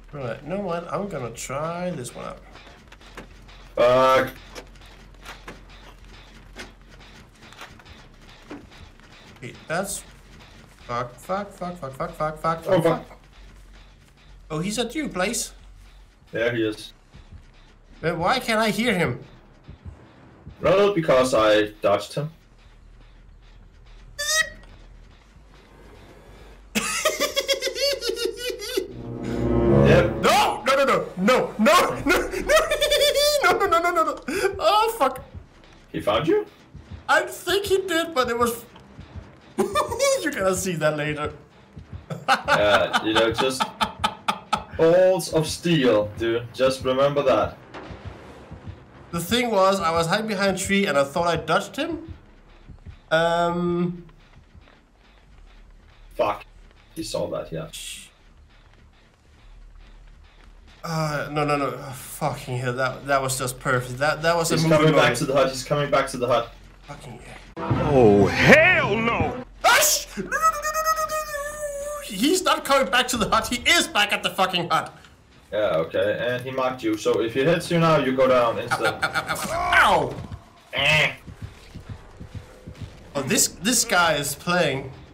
Right, you know what? I'm gonna try this one out. Fuck. Okay, that's... Fuck. Oh, fuck. Oh, he's at your place? There he is. But why can't I hear him? Well, because I dodged him. Yep. No! No! Oh, fuck. He found you? I think he did, but it was... You're gonna see that later. Yeah, you know, just... balls of steel, dude. Just remember that. The thing was, I was hiding behind a tree and I thought I dodged him. Fuck. He saw that, yeah. No. Oh, fucking hell, that was just perfect. That was He's a movie coming back moment. to the hut. He's coming back to the hut. Fucking hell. Oh, hell no! Ash! He's not coming back to the hut. He is back at the fucking hut. Yeah, okay. And he marked you. So if he hits you now, you go down instead. Ow! Eh. Oh, this guy is playing